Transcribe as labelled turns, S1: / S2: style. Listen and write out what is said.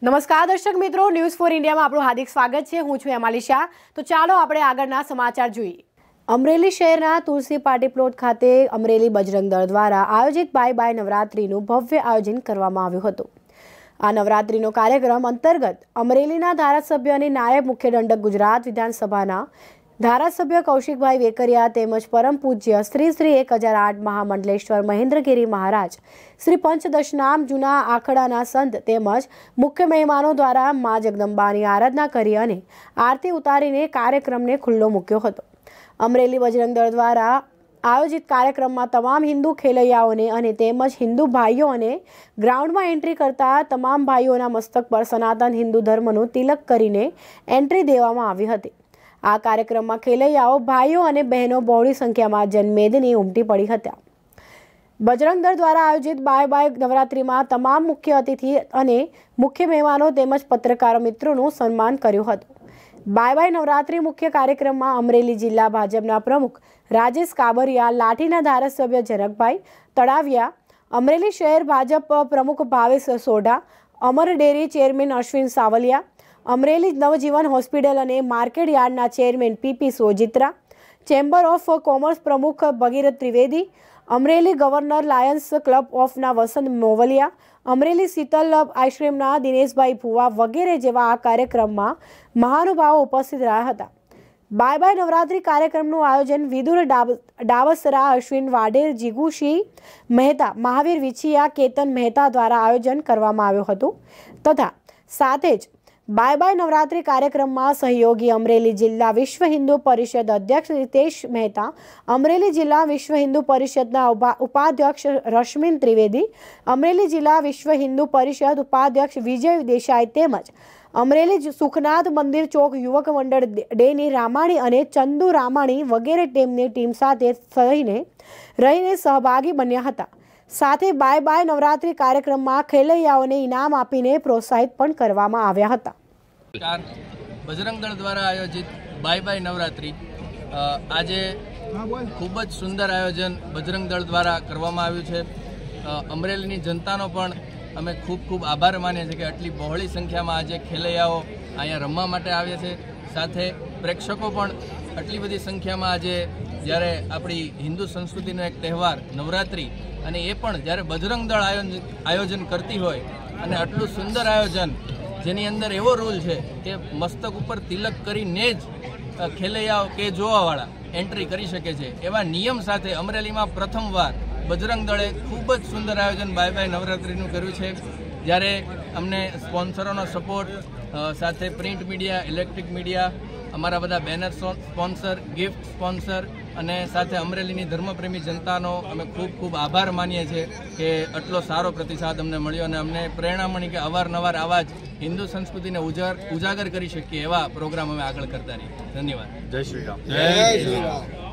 S1: નમસ્કાર દર્શક મિત્રો, ન્યૂઝ ફોર ઇન્ડિયામાં આપણું હાર્દિક સ્વાગત છે। હું છું એમાલી શાહ। તો ચાલો આપણે આગળના સમાચાર જોઈએ। અમરેલી શહેરના તુલસી પાર્ટી પ્લોટ ખાતે અમરેલી બજરંગ દળ દ્વારા આયોજિત બાય બાય નવરાત્રીનું ભવ્ય આયોજન કરવામાં આવ્યું હતું। આ નવરાત્રીનો કાર્યક્રમ અંતર્ગત અમરેલીના ધારાસભ્ય અને નાયબ મુખ્ય દંડક ગુજરાત વિધાનસભાના ધારાસભ્ય કૌશિકભાઈ વેકરિયા તેમજ પરમ પૂજ્ય શ્રી 1008 મહામંડલેશ્વર મહેન્દ્રગીરી મહારાજ શ્રી પંચદશનામ જૂના આખડાના સંત તેમજ મુખ્ય મહેમાનો દ્વારા મા જગદંબાની આરાધના કરી અને આરતી ઉતારીને કાર્યક્રમને ખુલ્લો મૂક્યો હતો। અમરેલી બજરંગ દળ દ્વારા આયોજિત કાર્યક્રમમાં તમામ હિન્દુ ખેલૈયાઓને અને તેમજ હિન્દુ ભાઈઓને ગ્રાઉન્ડમાં એન્ટ્રી કરતા તમામ ભાઈઓના મસ્તક પર સનાતન હિન્દુ ધર્મનું તિલક કરીને એન્ટ્રી દેવામાં આવી હતી। આ કાર્યક્રમમાં ખેલૈયાઓ ભાઈઓ અને બહેનો બહોળી સંખ્યામાં જનમેદની ઉમટી પડી હતા। બજરંગ દળ દ્વારા આયોજિત બાય બાય નવરાત્રીમાં તમામ મુખ્ય અતિથિ અને મુખ્ય મહેમાનો તેમજ પત્રકાર મિત્રોનું સન્માન કર્યું હતું। બાય બાય નવરાત્રી મુખ્ય કાર્યક્રમમાં અમરેલી જિલ્લા ભાજપના પ્રમુખ રાજેશ કાબરિયા, લાઠીના ધારાસભ્ય જનકભાઈ તળાવિયા, અમરેલી શહેર ભાજપ પ્રમુખ Bhavesh Sodha, Amar dairy chairman Ashwin Savaliya, Amreli Navjivan hospital અને માર્કેટ યાર્ડના chairman P P Sojitra, chamber of commerce પ્રમુખ Bhagirath Trivedi, Amreli governor lions club ઓફના વસંત મોવલિયા, અમરેલી શીતલ આઈસ્ક્રીમના દિનેશભાઈ ભુવા વગેરે જેવા આ કાર્યક્રમમાં મહાનુભાવો ઉપસ્થિત રહ્યા હતા। બાય બાય નવરાત્રી કાર્યક્રમનું આયોજન વિદુર ડાવસરા, અશ્વિન વાડેર, જીગુસિંહ મહેતા, મહાવીર વિછિયા, કેતન મહેતા દ્વારા આયોજન કરવામાં આવ્યું હતું તથા સાથે જ બાય બાય નવરાત્રી કાર્યક્રમમાં સહયોગી અમરેલી જિલ્લા વિશ્વ હિન્દુ પરિષદ અધ્યક્ષ રીતેશ મહેતા, અમરેલી જિલ્લા વિશ્વ હિન્દુ પરિષદના ઉપાધ્યક્ષ રશ્મિન ત્રિવેદી, અમરેલી જિલ્લા વિશ્વ હિન્દુ પરિષદ ઉપાધ્યક્ષ વિજય દેસાઈ તેમજ અમરેલી સુખનાથ મંદિર ચોક યુવક મંડળ ડેની રામાણી અને ચંદુ રામાણી વગેરે ટીમની ટીમ સાથે રહીને સહભાગી બન્યા હતા। સાથે બાય બાય નવરાત્રી કાર્યક્રમમાં ખેલૈયાઓને ઇનામ આપીને પ્રોત્સાહિત પણ કરવામાં આવ્યા હતા।
S2: બજરંગ દળ દ્વારા આયોજિત બાય બાય નવરાત્રી આજે ખૂબ જ સુંદર આયોજન બજરંગ દળ દ્વારા કરવામાં આવ્યું છે। અમરેલીની જનતાનો પણ અમે ખૂબ ખૂબ આભાર માનીએ છીએ કે આટલી બહોળી સંખ્યામાં આજે ખેલૈયાઓ અહીંયા રમવા માટે આવ્યા છે। સાથે પ્રેક્ષકો પણ આટલી બધી સંખ્યામાં આજે જ્યારે આપણી હિન્દુ સંસ્કૃતિનો એક તહેવાર નવરાત્રિ અને એ પણ જ્યારે બજરંગ દળ આયોજન કરતી હોય અને આટલું સુંદર આયોજન જેની અંદર એવો રૂલ છે કે મસ્તક ઉપર તિલક કરીને જ ખેલૈયાઓ કે જોવાવાળા એન્ટ્રી કરી શકે છે, એવા નિયમ સાથે અમરેલીમાં પ્રથમવાર બજરંગ દળે ખૂબ જ સુંદર આયોજન બાય બાય નવરાત્રિનું કર્યું છે। જ્યારે અમને સ્પોન્સરોનો સપોર્ટ સાથે પ્રિન્ટ મીડિયા, ઇલેક્ટ્રિક મીડિયા, અમારા બધા બેનર સ્પોન્સર, ગિફ્ટ સ્પોન્સર અને સાથે અમરેલીની ધર્મપ્રેમી જનતાનો અમે ખૂબ ખૂબ આભાર માનીએ છીએ કે આટલો સારો પ્રતિસાદ અમને મળ્યો અને અમને પ્રેરણા મળી કે અવારનવાર આવા જ હિન્દુ સંસ્કૃતિને ઉજાગર કરી શકીએ એવા પ્રોગ્રામ અમે આગળ કરતા રહીએ। ધન્યવાદ।
S3: જય શ્રી રામ।